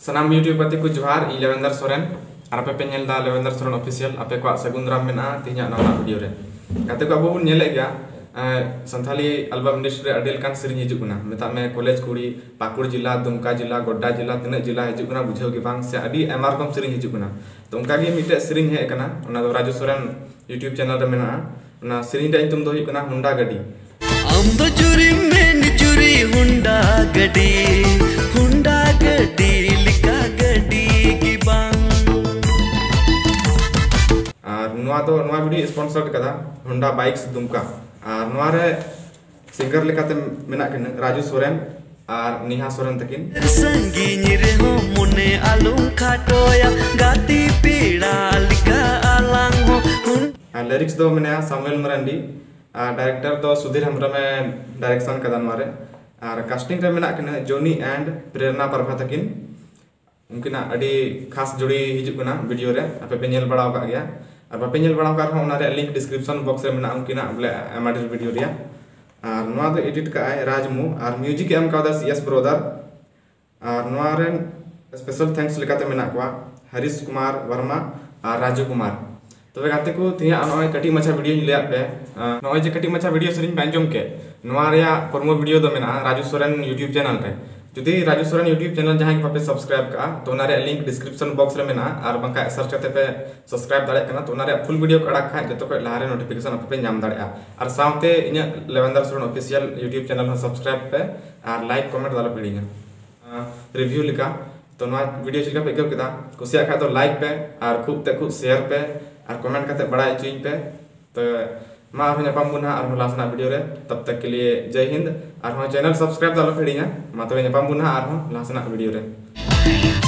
Sanam YouTube pati ku johar I Lavender Soren arape pe nyel da Lavender Soren official ape ko sagun ram mena tinya nama video re kate ko abu nyele ga Santali album industry adil kan sering hijau kuna meta me college kuri Pakur jila Dumka jila Godda jila tina jila hijau kuna bujau ki bang se adi MR kom sering hijau kuna to unka gi mite sering he kana ona do Raju Soren YouTube channel re mena ona sering da intum do hi kana Honda gadi am do juri men juri Honda gadi lika gadi ki bang noa video sponsored kada Honda bikes Dumka noa re singer lekate menak kena Raju Soren ar Niha Soren takin sangi re ho mone alung khatoya gati pida lika alang ho lyrics do mena Samuel Marandi director do Sudhir Hamra me direction kada noa re ar casting re menak kena Johnny and Prerna Parva takin mungkin adi khas jodi hijuk kana video re ape pe nyel bada ka gaya ar bape nyel bada ka ona re link description box re mena mungkin bole amadir video dia ar noa do edit ka ai Rajmu ar music em ka da CS brother ar noa re special thanks lekate mena kwa Harish Kumar Verma ar Raju Kumar tobe gate ko tiya anoi kati macha video ni leap pe noi je kati macha video serin banjom ke noa rea kormo video do mena Raju Soren YouTube channel re jodi Raju Soren YouTube channel jahan ki pape subscribe ka to ona re link description box re mena ar bangka search kate pe subscribe dare kana to ona re full video ko adak kha jeto ko lahare notification pape nyam dare ar saute inya Lavender Soren official YouTube channel ha subscribe pe ar like comment dalo pedinya review lika to noa video chika pe gab keda kusiya kha to like pe ar khub te khub share pe ar comment kate बड़ा चीज पे तो माँ हमें napalm बुना और हम last ना वीडियो रे तब तक के लिए जय हिंद और हम चैनल सब्सक्राइब डालो फिर माँ तो नेपाम बुना और हम लास्ट ना वीडियो रे